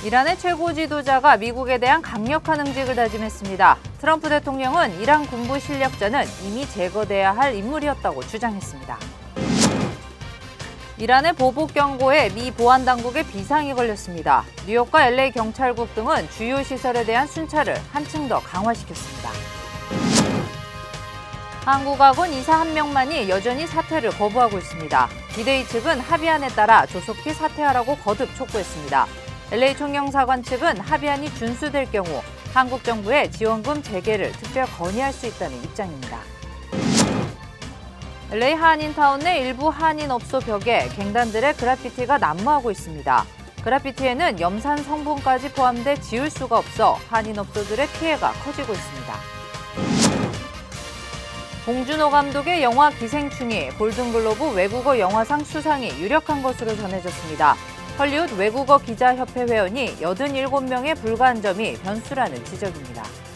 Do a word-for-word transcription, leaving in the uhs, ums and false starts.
이란의 최고 지도자가 미국에 대한 강력한 응직을 다짐했습니다. 트럼프 대통령은 이란 군부 실력자는 이미 제거돼야 할 인물이었다고 주장했습니다. 이란의 보복 경고에 미 보안 당국에 비상이 걸렸습니다. 뉴욕과 엘에이 경찰국 등은 주요 시설에 대한 순찰을 한층 더 강화시켰습니다. 한국학원 이사 한 명만이 여전히 사퇴를 거부하고 있습니다. 비대위 측은 합의안에 따라 조속히 사퇴하라고 거듭 촉구했습니다. 엘에이 총영사관 측은 합의안이 준수될 경우 한국 정부의 지원금 재개를 특별 건의할 수 있다는 입장입니다. 엘에이 한인타운 내 일부 한인업소 벽에 갱단들의 그래피티가 난무하고 있습니다. 그래피티에는 염산 성분까지 포함돼 지울 수가 없어 한인업소들의 피해가 커지고 있습니다. 봉준호 감독의 영화 기생충이 골든글로브 외국어 영화상 수상이 유력한 것으로 전해졌습니다. 헐리우드 외국어 기자협회 회원이 여든일곱 명에 불과한 점이 변수라는 지적입니다.